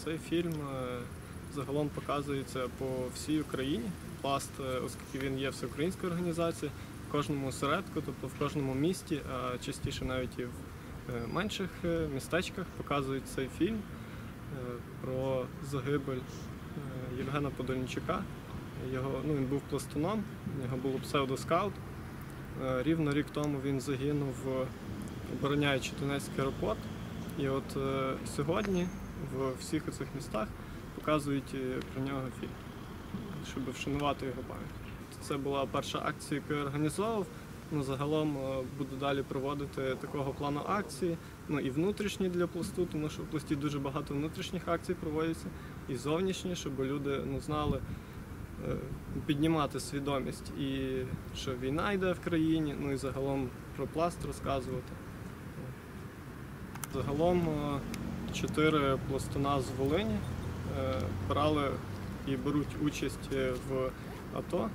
Цей фільм загалом показується по всій Україні. Пласт, оскільки він є всеукраїнською організацією, в кожному осередку, тобто в кожному місті, а частіше навіть і в менших містечках показують цей фільм про загибель Євгена Подольничука. Він був пластуном, його було псевдоскаут. Рівно рік тому він загинув, обороняючи Донецький аеропорт. І от сьогодні в всіх цих містах показують про нього фільм, щоб вшанувати його пам'ять. Це була перша акція, яку я організовував. Загалом буду далі проводити такого плану акції, і внутрішні для пласту, тому що в пласті дуже багато внутрішніх акцій проводяться, і зовнішні, щоб люди знали, піднімати свідомість, і що війна йде в країні, і загалом про пласт розказувати. Загалом 4 пластуна з Волині брали і беруть участь в АТО,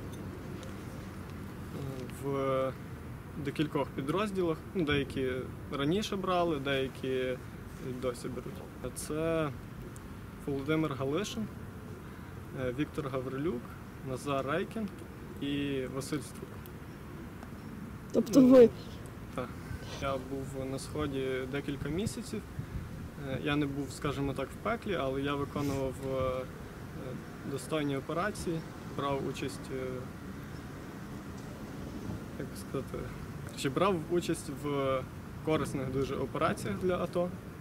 в декількох підрозділах. Деякі раніше брали, деякі досі беруть. Це Володимир Галишин, Віктор Гаврилюк, Назар Рейкін і Василь Струк. Тобто ви? Так. Я був на Сході декілька місяців. Я не був, скажімо так, в пеклі, але я виконував достойні операції, брав участь, брав участь в корисних дуже операціях для АТО.